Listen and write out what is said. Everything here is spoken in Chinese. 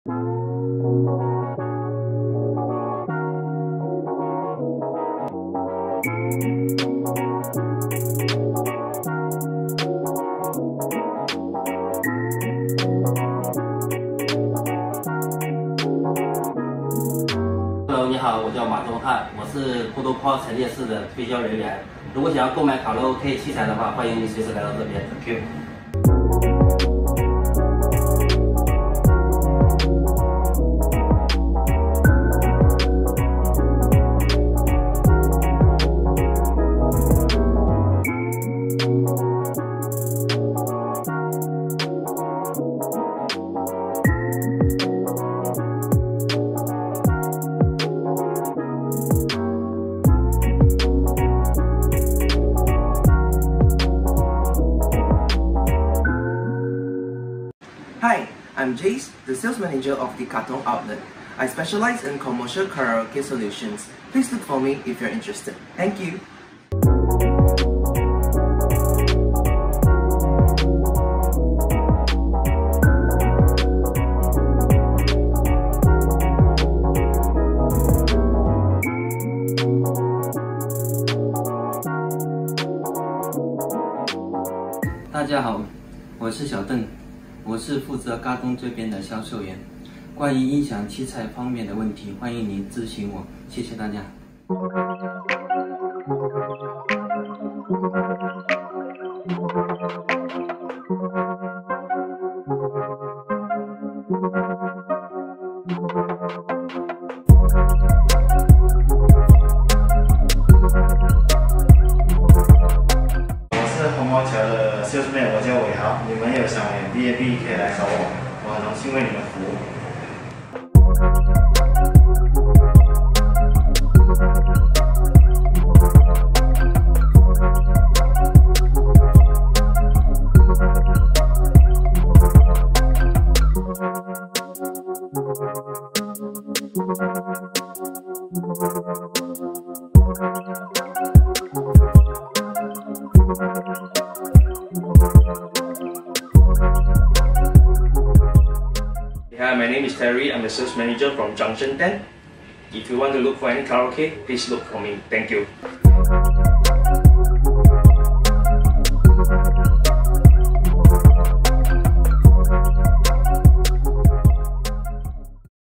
Hello， 你好，我叫马东汉，我是普渡泡陈列室的推销人员。如果想要购买卡拉 OK 器材的话，欢迎你随时来到这边。Thank you。 Hi, I'm Jace, the sales manager of the Katong outlet. I specialize in commercial karaoke solutions. Please look for me if you're interested. Thank you. 大家好，我是小邓。我是负责嘎东这边的销售员，关于音响器材方面的问题，欢迎您咨询我，谢谢大家。 红毛桥的 salesman， 我叫伟豪。你们有想买 Bmb 可以来找我，我很荣幸为你们服务。 Hi, my name is Terry. I'm the sales manager from Junction 10. If you want to look for any karaoke, please look for me. Thank you.